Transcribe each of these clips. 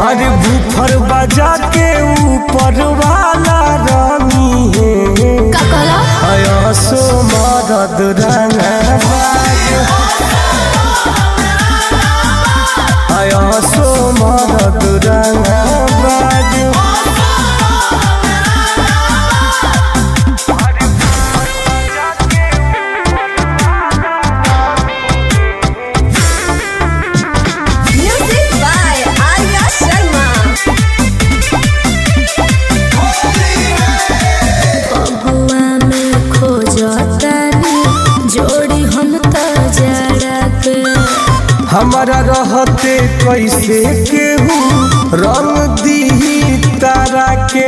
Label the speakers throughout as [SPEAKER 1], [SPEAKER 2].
[SPEAKER 1] अरे बुफर बजा के ऊपर वाला रानी है
[SPEAKER 2] का कहला
[SPEAKER 1] आयासो मरद रंगबाज आयासो मरद रंगबाज हमारा रहते कैसे केहू रंग दी तारा के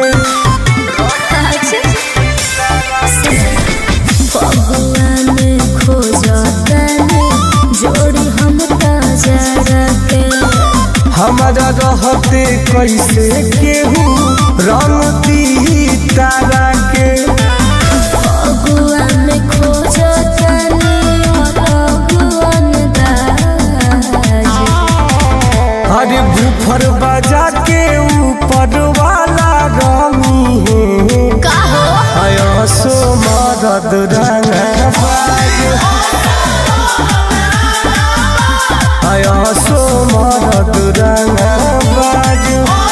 [SPEAKER 2] जोड़ी हम के
[SPEAKER 1] हमारा रहते कैसे केहू रंग दी तारा के अरे बुफर बजा के ऊपर वाला रानी है
[SPEAKER 2] का हो
[SPEAKER 1] आयासो मरद रंगबाज आयासो मरद रंगबाज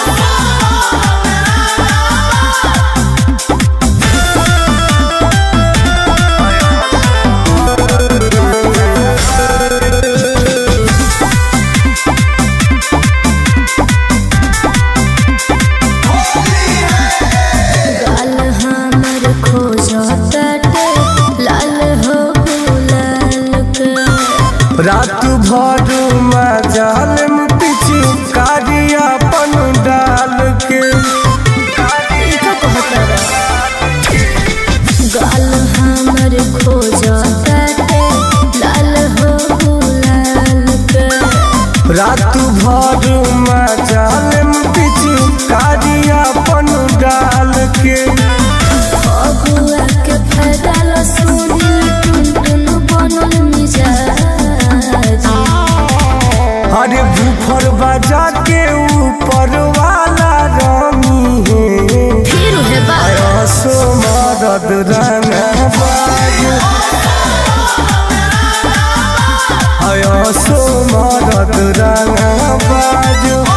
[SPEAKER 1] रात भर मजाल में पिचकारी अपन डाल के
[SPEAKER 2] गाल हमर खोजता लाल हो गुलाल के
[SPEAKER 1] रात भर मजाल में पिचकारी अपन डाल के
[SPEAKER 2] अगुआ के फैदल सुनी टुन बनल मिजाज
[SPEAKER 1] अरे बुफर बजा के ऊपर वाला रानी है
[SPEAKER 2] फिर है
[SPEAKER 1] आयासो मरद रंगबाज आयासो मरद रंगबाज।